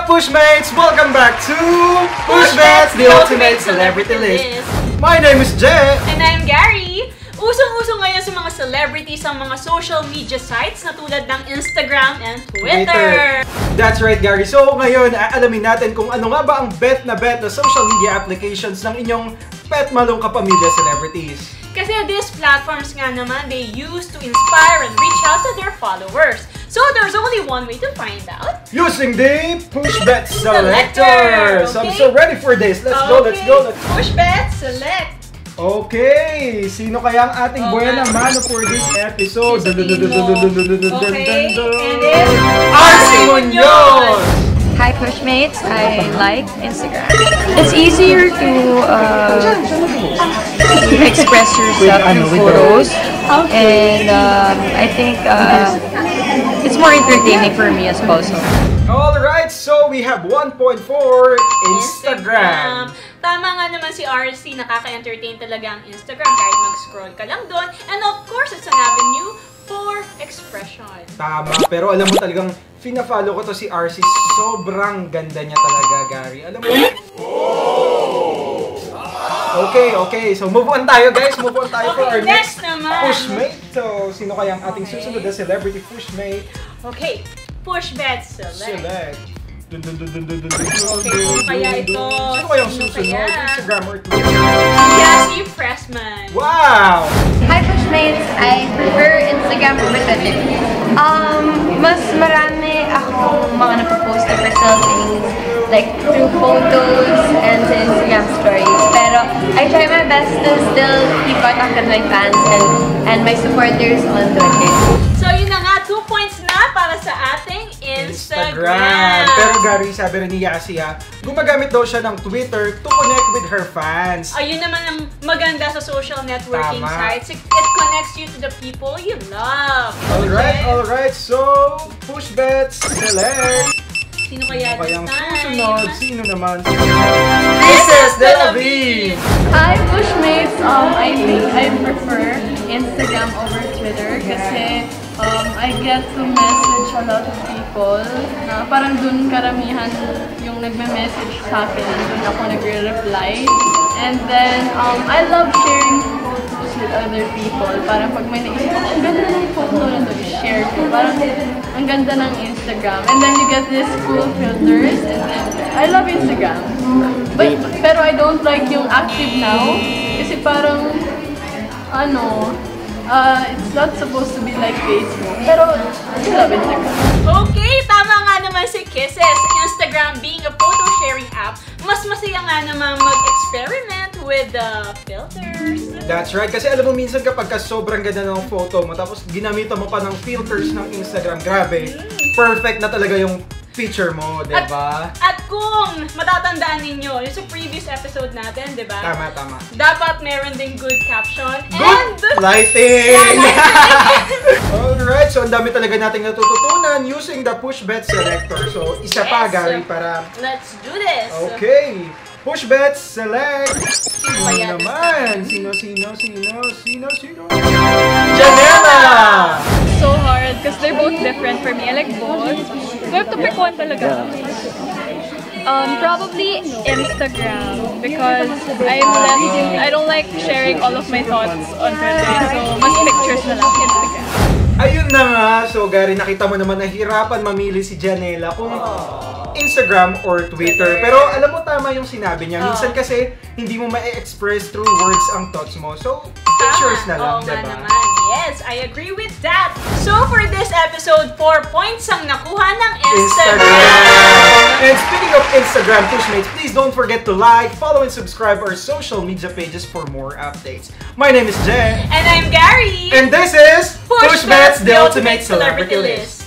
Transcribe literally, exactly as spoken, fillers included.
up, Pushmates? Welcome back to Pushbets, the ultimate celebrity list. My name is Jay. And I'm Gary. Usong-usong ngayon sa mga celebrities ang mga social media sites na tulad ng Instagram and Twitter. Twitter. That's right, Gary. So ngayon, aalamin natin kung ano nga ba ang bet na bet na social media applications ng inyong pet malong kapamilya celebrities. Kasi these platforms nga naman, they used to inspire and reach out to their followers. So there's only one way to find out. Using the Pushbet Selector. Okay. So I'm so ready for this. Let's okay. go, let's go. Let's... Pushbet Select. Okay, sino kaya ang ating oh, buena mano for this episode? Okay, and it's R C Munoz! Hi Pushmates, I like Instagram. It's easier to uh, express yourself in photos, and um, I think uh, it's more entertaining for me as well. So. Alright, so we have one point four Instagram. Instagram. Tama nga naman si R C, nakaka-entertain talaga ang Instagram kahit mag-scroll ka lang doon. And of course, it's an avenue for expression. Tama, pero alam mo talagang fina-follow ko to si R C. Sobrang ganda niya talaga, Gary. Alam mo? Okay, okay. So move on tayo, guys. Move on tayo okay, for our next, next naman. Pushmate. So, sino kaya ang ating okay. susunod na celebrity Pushmate? Okay, Pushbet Select. Select. Dun, dun, dun, dun, dun, dun, okay, sino kaya ito? Sino kaya ang susunod? Instagram or Twitter? Yassi Pressman. Wow! Hi Pushmates! I prefer Instagram over Twitter. Um, mas marami akong mga napopost na personal things like through photos and Instagram stories. Pero I try my best to still keep contact with my fans and, and my supporters on Twitter. So yun na nga, two points na para sa ating Instagram. Instagram. Pero Gary, sabi rin ni Yassi ha, gumagamit daw siya ng Twitter to connect with her fans. Ayun naman ang maganda sa social networking Tama. sites. It, it connects you to the people you love. Alright, okay? alright. So, Pushbets Select. Sino kaya this Kayang time? susunod? Sino naman? This is Delavine! Hi Pushmates! Um, I think I prefer Instagram over Twitter kasi um, I get to message a lot of people na parang dun karamihan yung nagme-message sa akin and dun ako nagre-reply. And then, um, I love sharing photos with other people. Parang pag may naisip ako, ang ganda ng photo na to, share ko. Parang ang ganda ng Instagram. And then you get these cool filters. And then, I love Instagram. But, pero I don't like yung active now. Kasi parang, ano, uh, it's not supposed to be like Facebook. Pero, I love Instagram. Okay, tama nga naman si Kisses. Instagram being a photo sharing app, mas masaya nga naman mag-experiment with the filters. That's right. Kasi alam mo minsan kapag ka sobrang ganda ng photo mo tapos ginamitan mo pa ng filters ng Instagram, grabe, perfect na talaga yung picture mo, diba? At, at kung matatandaan ninyo, yung sa previous episode natin, diba? Tama, tama. Dapat meron ding good caption good and lighting! Alright, so ang dami talaga nating natututunan using the Pushbet Selector. So, isa yes. pa, Gary, para... Let's do this! Okay! Pushbet Select! Sino Sino naman? Sino, sino, sino, sino, sino? Janela! So hard because they're both different for me. I like both. So I have to pick one talaga. Um, probably Instagram because I'm less, I don't like sharing all of my thoughts on Twitter. So mas pictures na lang Instagram. Ayun na nga. So Gary, nakita mo naman nahihirapan mamili si Janela kung Instagram or Twitter. Pero alam mo tama yung sinabi niya. Minsan kasi hindi mo ma-express through words ang thoughts mo. So pictures na lang, oh, diba? Naman. Yes, I agree with that. So for this episode, four points ang nakuha ng Instagram. Instagram. And speaking of Instagram, Pushmates, please don't forget to like, follow, and subscribe our social media pages for more updates. My name is Jay. And I'm Gary. And this is Pushbets, the ultimate celebrity list.